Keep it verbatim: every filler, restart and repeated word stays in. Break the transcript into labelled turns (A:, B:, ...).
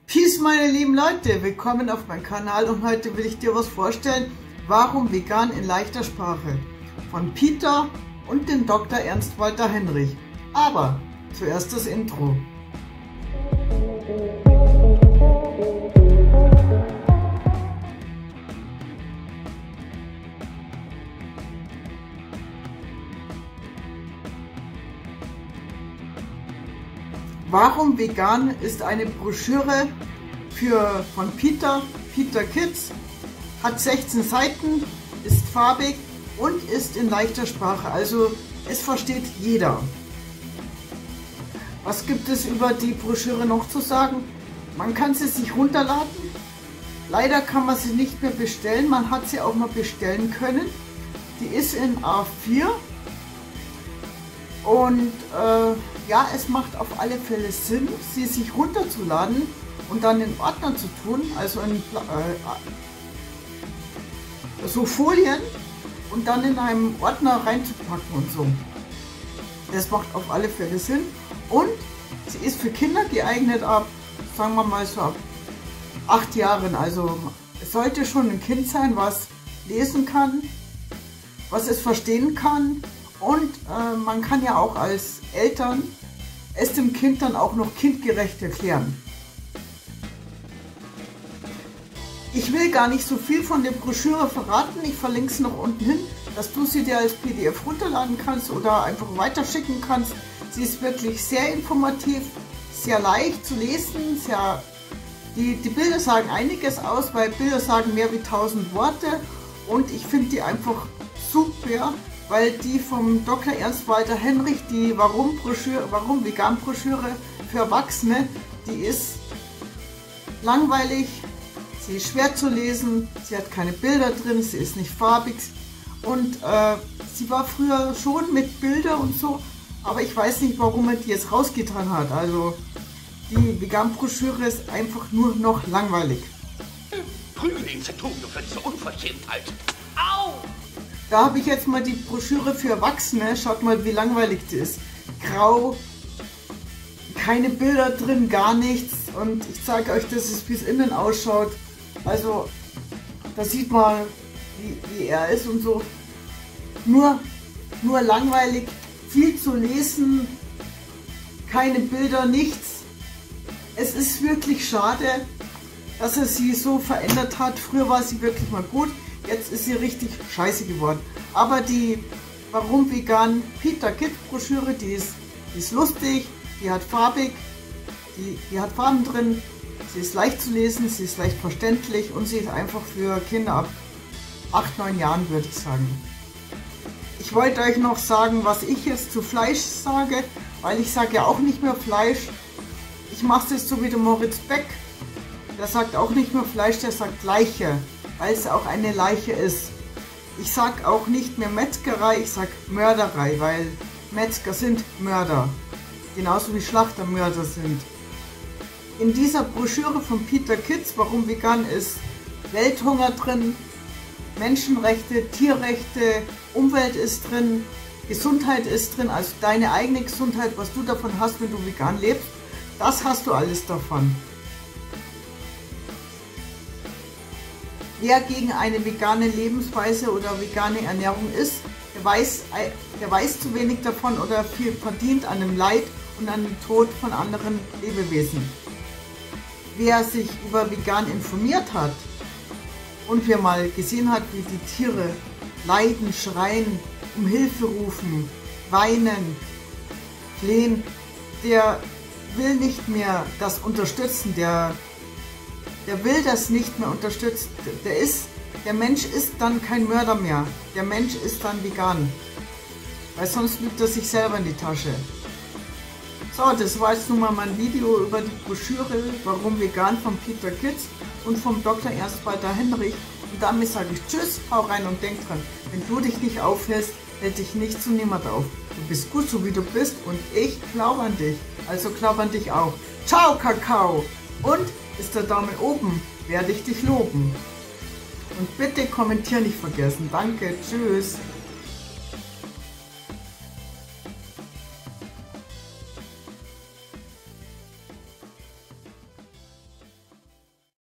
A: Peace, meine lieben Leute, willkommen auf meinem Kanal und heute will ich dir was vorstellen, warum vegan in leichter Sprache, von Peter und dem Doktor Ernst Walter Henrich. Aber zuerst das Intro. Warum vegan ist eine Broschüre für, von Peter, Peter Kids, hat sechzehn Seiten, ist farbig und ist in leichter Sprache, also es versteht jeder. Was gibt es über die Broschüre noch zu sagen? Man kann sie sich runterladen, leider kann man sie nicht mehr bestellen, man hat sie auch mal bestellen können. Die ist in A vier und äh, ja, es macht auf alle Fälle Sinn, sie sich runterzuladen und dann in Ordner zu tun, also in äh, so Folien und dann in einem Ordner reinzupacken und so. Das macht auf alle Fälle Sinn und sie ist für Kinder geeignet ab, sagen wir mal so ab acht Jahren. Also es sollte schon ein Kind sein, was lesen kann, was es verstehen kann. Und äh, man kann ja auch als Eltern es dem Kind dann auch noch kindgerecht erklären. Ich will gar nicht so viel von der Broschüre verraten, ich verlinke es noch unten hin, dass du sie dir als P D F runterladen kannst oder einfach weiterschicken kannst. Sie ist wirklich sehr informativ, sehr leicht zu lesen, sehr, die, die Bilder sagen einiges aus, weil Bilder sagen mehr wie tausend Worte und ich finde die einfach super. Weil die vom Doktor Ernst Walter Henrich, die Warum Broschüre, Warum Vegan Broschüre für Erwachsene, die ist langweilig, sie ist schwer zu lesen, sie hat keine Bilder drin, sie ist nicht farbig und äh, sie war früher schon mit Bildern und so, aber ich weiß nicht, warum er die jetzt rausgetan hat. Also die Vegan Broschüre ist einfach nur noch langweilig.
B: Prügel ihn zum Tode für diese Unverschämtheit. Au!
A: Da habe ich jetzt mal die Broschüre für Erwachsene. Schaut mal, wie langweilig die ist. Grau, keine Bilder drin, gar nichts. Und ich zeige euch, dass es wie es innen ausschaut. Also, da sieht man, wie, wie er ist und so. Nur, nur langweilig, viel zu lesen, keine Bilder, nichts. Es ist wirklich schade, dass er sie so verändert hat. Früher war sie wirklich mal gut. Jetzt ist sie richtig scheiße geworden. Aber die Warum Vegan Peter Kids Broschüre, die ist, die ist lustig, die hat farbig, die, die hat Farben drin, sie ist leicht zu lesen, sie ist leicht verständlich und sie ist einfach für Kinder ab acht, neun Jahren, würde ich sagen. Ich wollte euch noch sagen, was ich jetzt zu Fleisch sage, weil ich sage ja auch nicht mehr Fleisch. Ich mache es jetzt so wie der Moritz Beck, der sagt auch nicht mehr Fleisch, der sagt Leiche, weil es auch eine Leiche ist. Ich sage auch nicht mehr Metzgerei, ich sage Mörderei, weil Metzger sind Mörder, genauso wie Schlachter Mörder sind. In dieser Broschüre von Peter Kids, Warum Vegan, ist Welthunger drin, Menschenrechte, Tierrechte, Umwelt ist drin, Gesundheit ist drin, also deine eigene Gesundheit, was du davon hast, wenn du vegan lebst, das hast du alles davon. Wer gegen eine vegane Lebensweise oder vegane Ernährung ist, der weiß, der weiß zu wenig davon oder viel verdient an dem Leid und an dem Tod von anderen Lebewesen. Wer sich über vegan informiert hat und wer mal gesehen hat, wie die Tiere leiden, schreien, um Hilfe rufen, weinen, flehen, der will nicht mehr das unterstützen, der Der will das nicht mehr unterstützen. Der, ist, der Mensch ist dann kein Mörder mehr. Der Mensch ist dann vegan. Weil sonst lügt er sich selber in die Tasche. So, das war jetzt nun mal mein Video über die Broschüre Warum Vegan von Peter Kids und vom Doktor Ernst Walter Henrich. Und damit sage ich Tschüss, hau rein und denk dran, wenn du dich nicht aufhältst, hält dich nichts und niemand auf. Du bist gut so wie du bist und ich glaube an dich. Also glaube an dich auch. Ciao, Kakao! Und ist der Daumen oben, werde ich dich loben. Und bitte kommentieren nicht vergessen. Danke, tschüss.